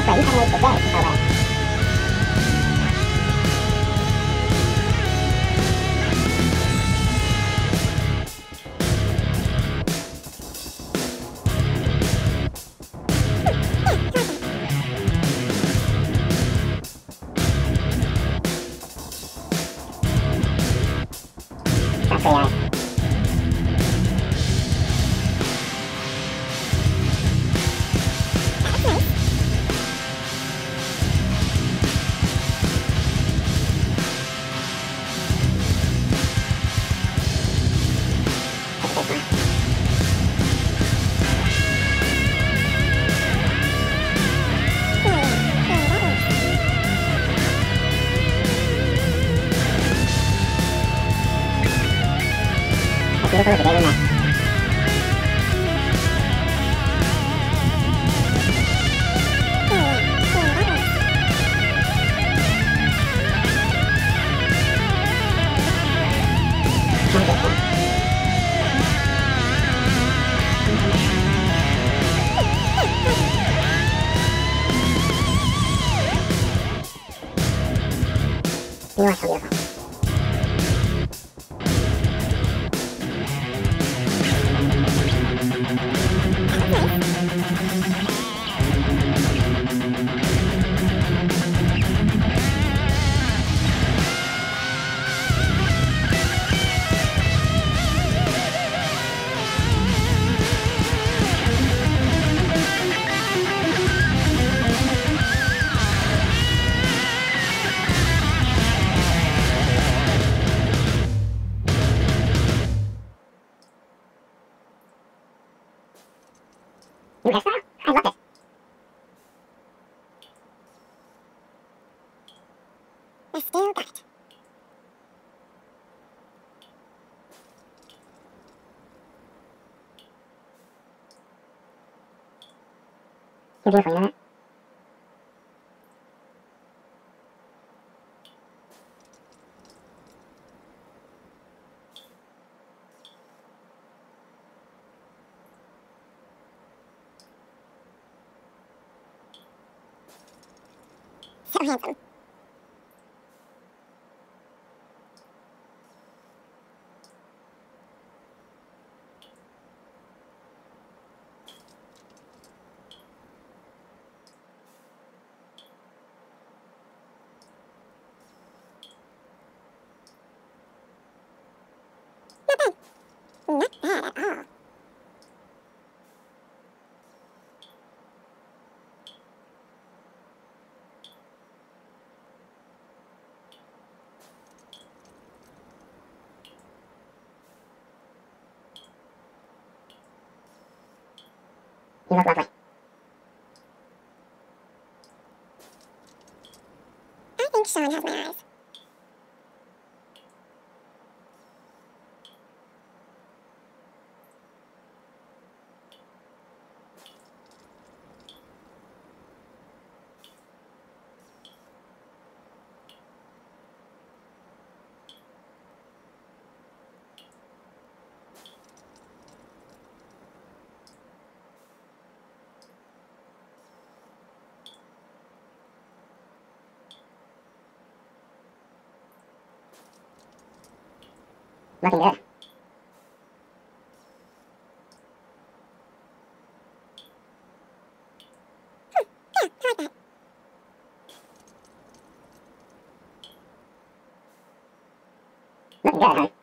where you have made the day go away. That's pretty nice. Beautiful as the day we met. You are so beautiful. New hairstyle? I love it. I still got it. You're beautiful, you know that? So handsome. Not bad at all. You look lovely. I think Sean has my eyes. Looking good. Yeah, I like that. Looking good, huh?